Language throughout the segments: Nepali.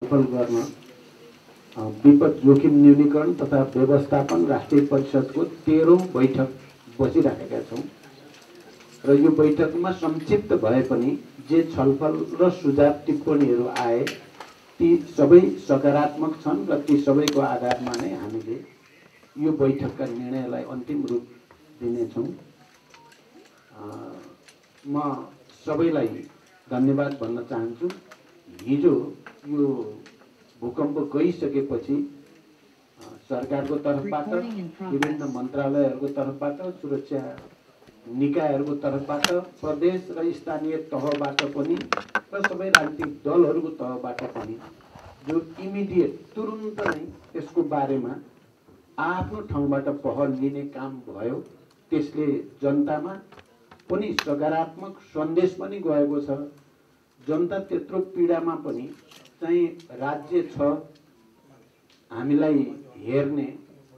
छलफल गर्न विपद जोखिम न्यूनीकरण तथा व्यवस्थापन राष्ट्रिय परिषदको 13औं बैठक बसिरहेका छौँ र यो बैठकमा संक्षिप्त भए पनि जे छलफल र सुझाव टिप्पणीहरू आए ती सबै सकारात्मक छन् र ती सबैको आधारमा नै हामीले यो बैठकका निर्णयलाई अन्तिम रूप दिनेछौँ। म सबैलाई धन्यवाद भन्न चाहन्छु। हिजो यो भूकम्प गइसकेपछि सरकारको तर्फबाट विभिन्न मन्त्रालयहरूको तर्फबाट सुरक्षा निकायहरूको तर्फबाट प्रदेश र स्थानीय तहबाट पनि र सबै राजनीतिक दलहरूको तहबाट पनि जो इमिडिएट तुरुन्त नै त्यसको बारेमा आफ्नो ठाउँबाट पहल लिने काम भयो। त्यसले जनतामा पनि सकारात्मक सन्देश पनि गएको छ। जनता त्यत्रो पीडामा पनि चाहिँ राज्य छ, हामीलाई हेर्ने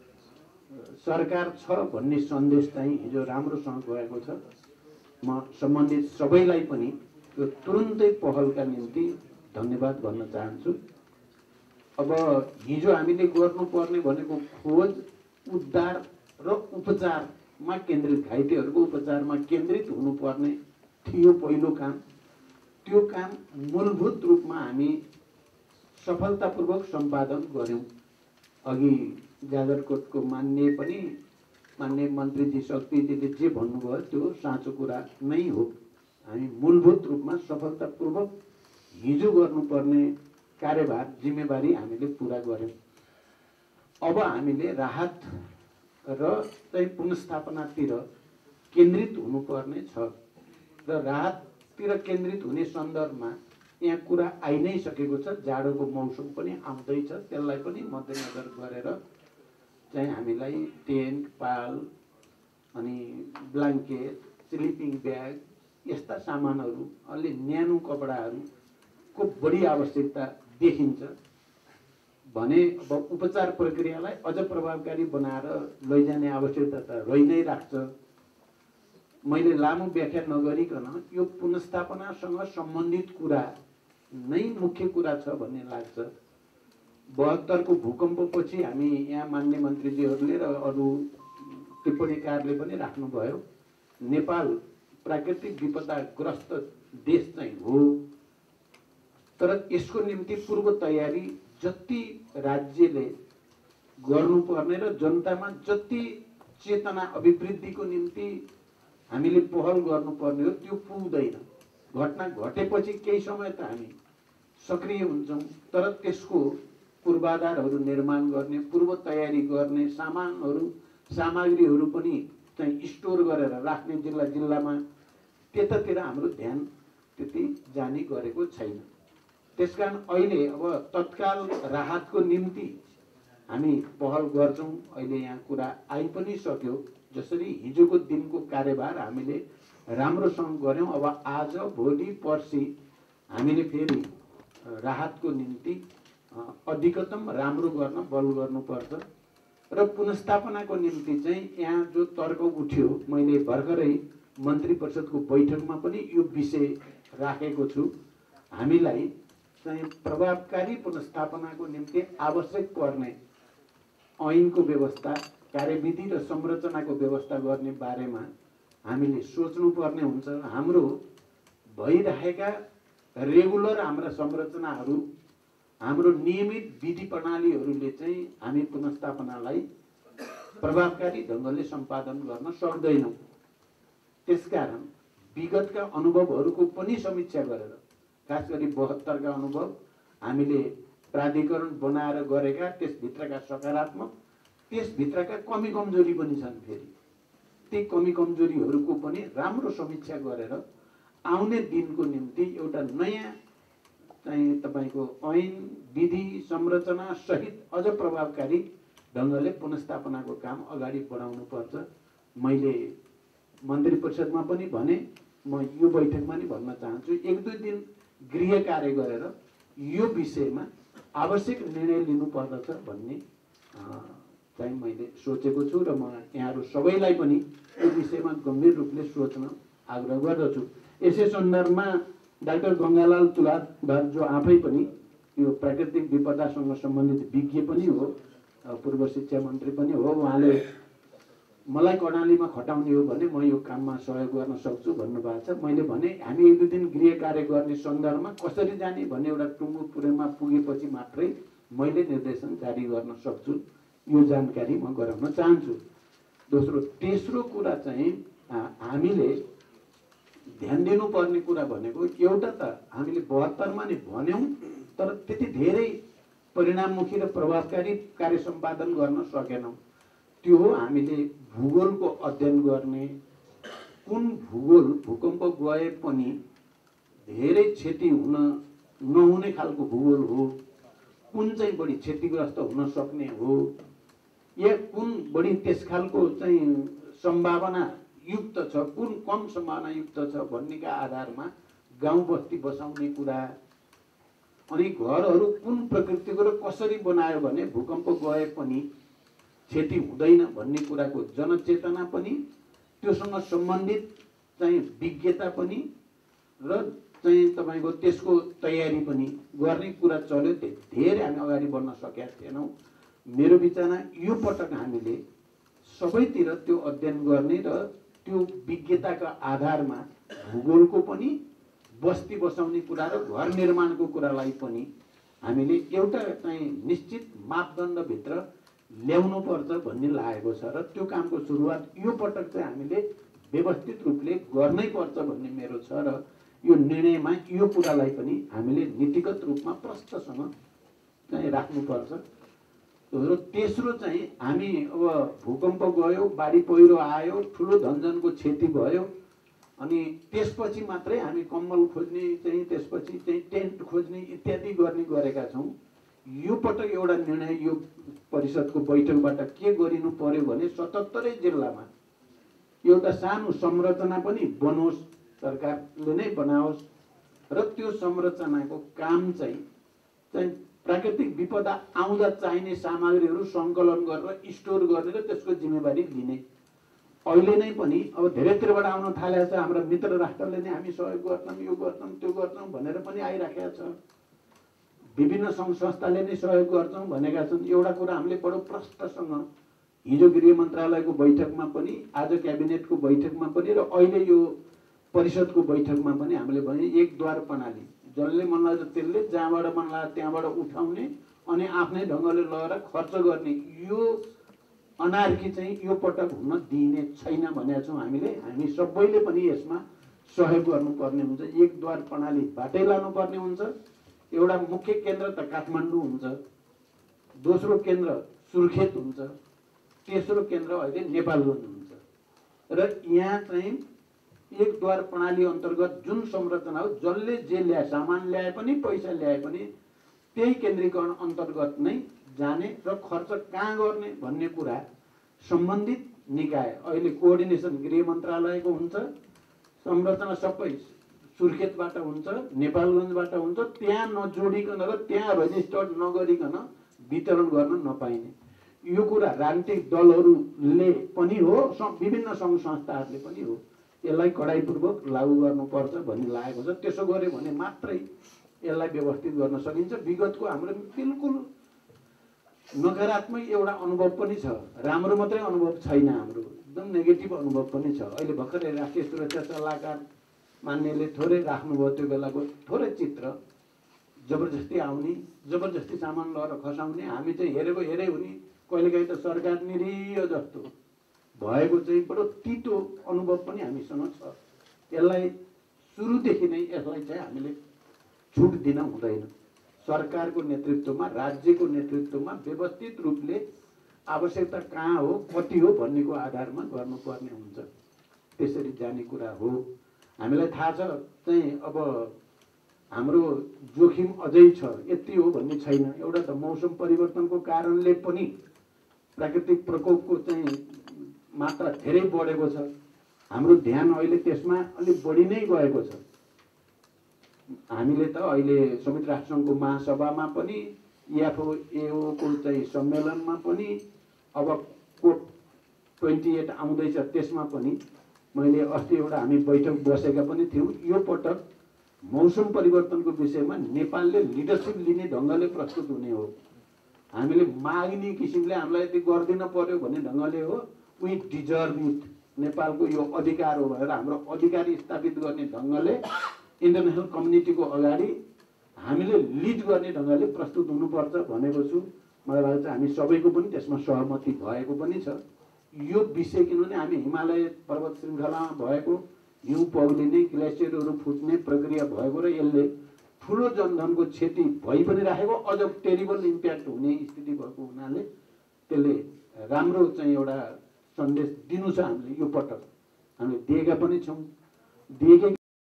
सरकार छ भन्ने सन्देश चाहिँ हिजो राम्रोसँग गएको छ। म सम्बन्धित सबैलाई पनि यो तुरुन्तै पहलका निम्ति धन्यवाद भन्न चाहन्छु। अब हिजो हामीले गर्नुपर्ने भनेको खोज, उद्धार र उपचारमा केन्द्रित, घाइतेहरूको उपचारमा केन्द्रित हुनुपर्ने थियो पहिलो काम। त्यो काम मूलभूत रूपमा हामी सफलतापूर्वक सम्पादन गर्यौं। अघि जाजरकोटको माननीय मन्त्रीजी शक्तिजीले जे भन्नुभयो त्यो साँचो कुरा नै हो। हामी मूलभूत रूपमा सफलतापूर्वक हिजो गर्नुपर्ने कार्यभार जिम्मेवारी हामीले पूरा गर्यौं। अब हामीले राहत र चाहिँ पुनर्स्थापनातिर केन्द्रित हुनुपर्ने छ र राहततिर केन्द्रित हुने सन्दर्भमा यहाँ कुरा आइ नै सकेको छ। जाडोको मौसम पनि आउँदैछ, त्यसलाई पनि मध्यनजर गरेर चाहिँ हामीलाई टेन्ट, पाल अनि ब्ल्याङ्केट, स्लिपिङ ब्याग यस्ता सामानहरू, अलि न्यानो कपडाहरूको बढी आवश्यकता देखिन्छ भने अब उपचार प्रक्रियालाई अझ प्रभावकारी बनाएर लैजाने आवश्यकता त रहि नै राख्छ। मैले लामो व्याख्या नगरिकन यो पुनर्स्थापनासँग सम्बन्धित कुरा नै मुख्य कुरा छ भन्ने लाग्छ। 72 को भूकम्पपछि हामी यहाँ मान्य मन्त्रीजीहरूले र अरू टिप्पणीकारले पनि राख्नुभयो, नेपाल प्राकृतिक विपदाग्रस्त देश चाहिँ हो, तर यसको निम्ति पूर्व तयारी जति राज्यले गर्नुपर्ने र जनतामा जति चेतना अभिवृद्धिको निम्ति हामीले पहल गर्नुपर्ने हो त्यो पुग्दैन। घटना घटेपछि केही समय त हामी सक्रिय हुन्छौँ, तर त्यसको पूर्वाधारहरू निर्माण गर्ने, पूर्व तयारी गर्ने, सामग्रीहरू पनि चाहिँ स्टोर गरेर राख्ने जिल्ला जिल्लामा, त्यतातिर हाम्रो ध्यान त्यति जाने गरेको छैन। त्यसकारण अहिले अब तत्काल राहतको निम्ति हामी पहल गर्छौँ। अहिले यहाँ कुरा आइ पनि सक्यो, जसरी हिजोको दिनको कार्यभार हामीले राम्रोसँग गर्यौं। अब आज, भोलि, पर्सि हामीले फेरि राहतको निम्ति अधिकतम राम्रो गर्न बल गर्नुपर्छ र पुनर्स्थापनाको निम्ति चाहिँ यहाँ जो तर्क उठ्यो, मैले भर्खरै मन्त्री परिषदको बैठकमा पनि यो विषय राखेको छु। हामीलाई चाहिँ प्रभावकारी पुनर्स्थापनाको निम्ति आवश्यक पर्ने ऐनको व्यवस्था, कार्यविधि र संरचनाको व्यवस्था गर्ने बारेमा हामीले सोच्नुपर्ने हुन्छ। हाम्रो भइरहेका रेगुलर हाम्रा संरचनाहरू, हाम्रो नियमित विधि प्रणालीहरूले चाहिँ हामी पुनर्स्थापनालाई प्रभावकारी ढङ्गले सम्पादन गर्न सक्दैनौँ। त्यसकारण विगतका अनुभवहरूको पनि समीक्षा गरेर, खास गरी 72 का अनुभव हामीले प्राधिकरण बनाएर गरेका, त्यसभित्रका सकारात्मक, त्यसभित्रका कमी कमजोरी पनि छन्। फेरि ती कमी कमजोरीहरूको पनि राम्रो समीक्षा गरेर आउने दिनको निम्ति एउटा नयाँ चाहिँ तपाईको ऐन, विधि, संरचना सहित अझ प्रभावकारी ढङ्गले पुनर्स्थापनाको काम अगाडि बढाउनु पर्छ। मैले मन्त्री परिषदमा पनि भने, म यो बैठकमा नि भन्न चाहन्छु, 1-2 दिन गृह कार्य गरेर यो विषयमा आवश्यक निर्णय लिनुपर्दछ भन्ने चाहिँ मैले सोचेको छु र म यहाँहरू सबैलाई पनि यो विषयमा गम्भीर रूपले सोच्न आग्रह गर्दछु। यसै सन्दर्भमा डाक्टर गङ्गालाल तुलाधर जो आफै पनि यो प्राकृतिक विपदासँग सम्बन्धित विज्ञ पनि हो, पूर्व शिक्षा मन्त्री पनि हो। उहाँले मलाई कर्णालीमा खटाउने हो भने म यो काममा सहयोग गर्न सक्छु भन्नुभएको छ। मैले भने हामी 1-2 दिन गृह कार्य गर्ने सन्दर्भमा कसरी जाने भन्ने एउटा टुङ्गो पुरेमा पुगेपछि मात्रै मैले निर्देशन जारी गर्न सक्छु। यो जानकारी म गराउन चाहन्छु। तेस्रो कुरा चाहिँ हामीले ध्यान दिनुपर्ने कुरा भनेको एउटा त हामीले 72 मा नै भन्यौं, तर त्यति धेरै परिणाममुखी र प्रभावकारी कार्य सम्पादन गर्न सकेनौं। त्यो हो हामीले भूगोलको अध्ययन गर्ने। कुन भूगोल भूकम्प गए पनि धेरै क्षति हुन नहुने खालको भूगोल हो, कुन चाहिँ बढी क्षतिग्रस्त हुन सक्ने हो, या कुन बढी त्यस खालको चाहिँ सम्भावना युक्त छ, कुन कम सम्भावना युक्त छ भन्नेका आधारमा गाउँ बस्ती बसाउने कुरा, अनि घरहरू कुन प्रकृतिको र कसरी बनायो भने भूकम्प गए पनि क्षति हुँदैन भन्ने कुराको जनचेतना पनि, त्योसँग सम्बन्धित चाहिँ विज्ञता पनि र चाहिँ तपाईको त्यसको तयारी पनि गर्ने कुरा चल्यो। धेरै हामी अगाडि बढ्न सकेका थिएनौं। मेरो विचारमा यो पटक हामीले सबैतिर त्यो अध्ययन गर्ने र त्यो विज्ञताका आधारमा भूगोलको पनि, बस्ती बसाउने कुरा र घर निर्माणको कुरालाई पनि हामीले एउटा चाहिँ निश्चित मापदण्डभित्र ल्याउनु पर्छ भन्ने लागेको छ र त्यो कामको सुरुवात यो पटक चाहिँ हामीले व्यवस्थित रूपले गर्नै पर्छ भन्ने मेरो छ र यो निर्णयमा यो कुरालाई पनि हामीले नीतिगत रूपमा प्रष्टसँग चाहिँ राख्नुपर्छ। र तेस्रो चाहिँ हामी अब भूकम्प गयो, बाढी पहिरो आयो, ठुलो धनजनको क्षति भयो, अनि त्यसपछि मात्रै हामी कम्बल खोज्ने चाहिँ त्यसपछि चाहिँ टेन्ट खोज्ने इत्यादि गर्ने गरेका छौं। यो पटक एउटा निर्णय यो परिषदको बैठकबाट के गरिनु पर्यो भने 77 जिल्लामा एउटा सानो संरचना पनि बनोस्, सरकारले नै बनाओस् र त्यो संरचनाको काम चाहिँ प्राकृतिक विपदा आउँदा चाहिने सामग्रीहरू सङ्कलन गरेर स्टोर गर्ने र त्यसको जिम्मेवारी लिने। अहिले नै पनि अब धेरैतिरबाट आउन थालेको छ। हाम्रा मित्र राष्ट्रले नै हामी सहयोग गर्छौं, यो गर्छौं, त्यो गर्छौं भनेर पनि आइराखेका छ। विभिन्न सङ्घ संस्थाले नै सहयोग गर्छौं भनेका छन्। एउटा कुरा हामीले बडो प्रष्टसँग हिजो गृह मन्त्रालयको बैठकमा पनि, आज क्याबिनेटको बैठकमा पनि र अहिले यो परिषदको बैठकमा पनि हामीले भने एक द्वार प्रणाली, जसले मन लाग्छ त्यसले जहाँबाट मन लाग्छ त्यहाँबाट उठाउने अनि आफ्नै ढङ्गले लगेर खर्च गर्ने, यो अनार्की चाहिँ यो पटक हुन दिइने छैन भनेका छौं हामीले। हामी सबैले पनि यसमा सहयोग गर्नुपर्ने हुन्छ। एक द्वार प्रणालीबाटै लानुपर्ने हुन्छ। एउटा मुख्य केन्द्र त काठमाडौँ हुन्छ, दोस्रो केन्द्र सुर्खेत हुन्छ, तेस्रो केन्द्र अहिले नेपालगञ्ज हुन्छ र यहाँ चाहिँ एक द्वार प्रणाली अन्तर्गत जुन संरचना हो, जसले जे ल्याए, सामान ल्याए पनि पैसा ल्याए पनि त्यही केन्द्रीकरण अन्तर्गत नै जाने र खर्च कहाँ गर्ने भन्ने कुरा सम्बन्धित निकाय, अहिले कोअर्डिनेसन गृह मन्त्रालयको हुन्छ, संरचना सबै सुर्खेतबाट हुन्छ, नेपालगञ्जबाट हुन्छ, त्यहाँ नजोडिकन र त्यहाँ रजिस्टर्ड नगरिकन वितरण गर्न नपाइने। यो कुरा राजनीतिक दलहरूले पनि हो, विभिन्न सङ्घ संस्थाहरूले पनि हो। यसलाई कडाइपूर्वक लागू गर्नुपर्छ भन्ने लागेको छ। त्यसो गर्यो भने मात्रै यसलाई व्यवस्थित गर्न सकिन्छ। विगतको हाम्रो बिल्कुल नकारात्मक एउटा अनुभव पनि छ, राम्रो मात्रै अनुभव छैन, हाम्रो एकदम नेगेटिभ अनुभव पनि छ। अहिले भर्खरै राष्ट्रिय सुरक्षा सल्लाहकार मान्यले थोरै राख्नुभयो, त्यो बेलाको थोरै चित्र, जबरजस्ती आउने, जबरजस्ती सामान लगेर खसाउने, हामी चाहिँ हेरेको हेरे हुने, कहिलेकाहीँ त सरकार निरीह जस्तो भएको चाहिँ बडो तितो अनुभव पनि हामीसँग छ। यसलाई सुरुदेखि नै यसलाई चाहिँ हामीले छुट दिन हुँदैन। सरकारको नेतृत्वमा, राज्यको नेतृत्वमा व्यवस्थित रूपले आवश्यकता कहाँ हो, कति हो भन्नेको आधारमा गर्नुपर्ने हुन्छ। त्यसरी जाने कुरा हो। हामीलाई थाहा छ चाहिँ अब हाम्रो जोखिम अझै छ, यति हो भन्ने छैन। एउटा त मौसम परिवर्तनको कारणले पनि प्राकृतिक प्रकोपको चाहिँ मात्रा धेरै बढेको छ। हाम्रो ध्यान अहिले त्यसमा अलिक बढी नै गएको छ। हामीले त अहिले संयुक्त राष्ट्रसङ्घको महासभामा पनि, एफएओ को चाहिँ सम्मेलनमा पनि, अब COP28 आउँदैछ त्यसमा पनि मैले अस्ति एउटा हामी बैठक बसेका पनि थियौँ। यो पटक मौसम परिवर्तनको विषयमा नेपालले लिडरसिप लिने ढङ्गले प्रस्तुत हुने हो। हामीले माग्ने किसिमले हामीलाई यति गर्दिन पर्यो भन्ने ढङ्गले हो। वी डिजर्भ इट, नेपालको यो अधिकार हो भनेर हाम्रो अधिकार स्थापित गर्ने ढङ्गले इन्टरनेसनल कम्युनिटीको अगाडि हामीले लिड गर्ने ढङ्गले प्रस्तुत हुनुपर्छ भनेको छु। मलाई लाग्छ हामी सबैको पनि त्यसमा सहमति भएको पनि छ। यो विषय किनभने हामी हिमालय पर्वत श्रृङ्खलामा भएको हिउँ पग्लिने, ग्लेसियरहरू फुट्ने प्रक्रिया भएको र यसले ठुलो जनधनको क्षति भइ पनि राखेको, अझ टेरिबल इम्प्याक्ट हुने स्थिति भएको हुनाले त्यसले राम्रो चाहिँ एउटा सन्देश दिनु छ। हामीले यो पटक हामीले दिएका पनि छौँ। दिएकै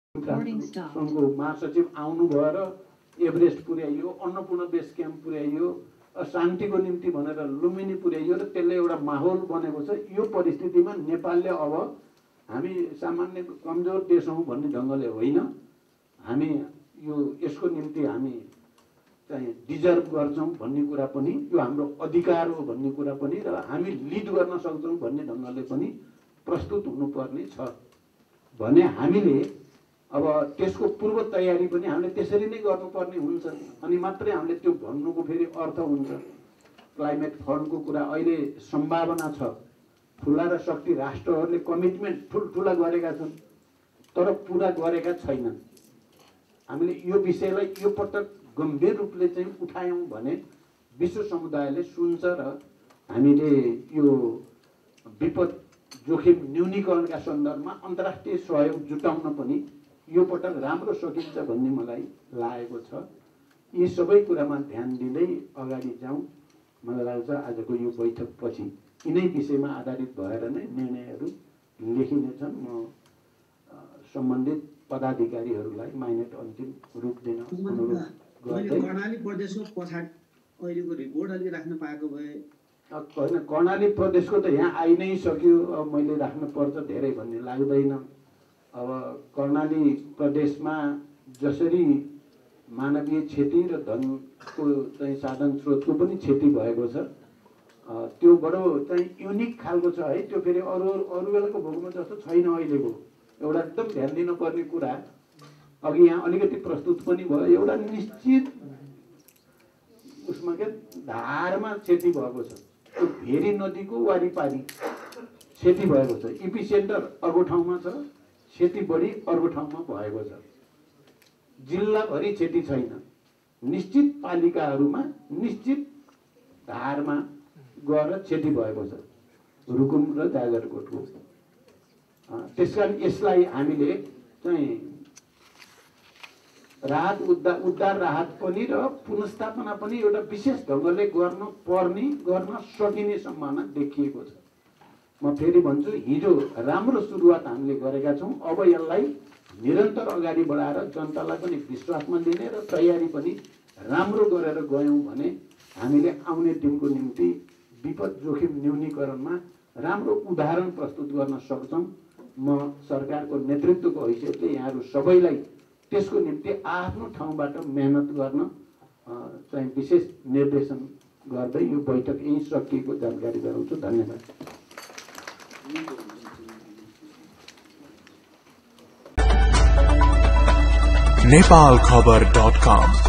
सङ्घको महासचिव आउनु भएर एभरेस्ट पुर्याइयो, अन्नपूर्ण बेस क्याम्प पुर्याइयो, शान्तिको निम्ति भनेर लुम्बिनी पुर्याइयो र त्यसले एउटा माहौल बनेको छ। यो परिस्थितिमा नेपालले अब हामी सामान्य कमजोर देश हौँ भन्ने ढङ्गले होइन, हामी यसको निम्ति हामी चाहिँ डिजर्भ गर्छौँ भन्ने कुरा पनि, यो हाम्रो अधिकार हो भन्ने कुरा पनि र हामी लिड गर्न सक्छौँ भन्ने ढङ्गले पनि प्रस्तुत हुनुपर्ने छ भने हामीले अब त्यसको पूर्व तयारी पनि हामीले त्यसरी नै गर्नुपर्ने हुन्छ। अनि मात्रै हामीले त्यो भन्नुको फेरि अर्थ हुन्छ। क्लाइमेट फन्डको कुरा अहिले सम्भावना छ, ठुला र शक्ति राष्ट्रहरूले कमिटमेन्ट ठुल्ठुला गरेका छन् तर पुरा गरेका छैनन्। हामीले यो विषयलाई यो पटक गम्भीर रूपले चाहिँ उठायौँ भने विश्व समुदायले सुन्छ र हामीले यो विपद जोखिम न्यूनीकरणका सन्दर्भमा अन्तर्राष्ट्रिय सहयोग जुटाउन पनि यो पटक राम्रो सकिन्छ भन्ने मलाई लागेको छ। यी सबै कुरामा ध्यान दिँदै अगाडि जाउँ। मलाई लाग्छ आजको यो बैठकपछि यिनै विषयमा आधारित भएर नै निर्णयहरू लेखिनेछन्। म सम्बन्धित पदाधिकारीहरूलाई माइनेट अन्तिम रूप दिन अनुरोध गर्दै कर्णाली प्रदेशको पछाडि अहिलेको रिपोर्ट अलि राख्न पाएको भए होइन, कर्णाली प्रदेशको त यहाँ आइ नै सक्यो। अब मैले राख्नु पर्छ धेरै भन्ने लाग्दैन। अब कर्णाली प्रदेशमा जसरी मानवीय क्षति र धनको चाहिँ साधन स्रोतको पनि क्षति भएको छ, त्यो बडो चाहिँ युनिक खालको छ है। त्यो फेरि अरू बेलाको भूकम्प जस्तो छैन अहिलेको। एउटा एकदम ध्यान दिनुपर्ने कुरा अघि यहाँ अलिकति प्रस्तुत पनि भयो, एउटा निश्चित उसमा के धारमा क्षति भएको छ। त्यो भेरी नदीको वारिपारी क्षति भएको छ। इपी सेन्टर अर्को ठाउँमा छ, क्षति बढी अर्को ठाउँमा भएको छ। जिल्लाभरि क्षति छैन, निश्चित पालिकाहरूमा निश्चित धारमा गएर क्षति भएको छ, रुकुम र जाजरकोटको। त्यसकारण यसलाई हामीले चाहिँ राहत उद्धार राहत पनि र पुनर्स्थापना पनि एउटा विशेष ढङ्गले गर्न सकिने सम्भावना देखिएको छ। म फेरि भन्छु, हिजो राम्रो सुरुवात हामीले गरेका छौँ। अब यसलाई निरन्तर अगाडि बढाएर जनतालाई पनि विश्वासमा लिने र तयारी पनि राम्रो गरेर गयौँ भने हामीले आउने दिनको निम्ति विपद जोखिम न्यूनीकरणमा राम्रो उदाहरण प्रस्तुत गर्न सक्छौँ। म सरकारको नेतृत्वको हैसियतले यहाँहरू सबैलाई त्यसको निम्ति आफ्नो ठाउँबाट मेहनत गर्न चाहिँ विशेष निर्देशन गर्दै यो बैठक यहीँ सकिएको जानकारी गराउँछु। धन्यवाद। नेपालखबर.com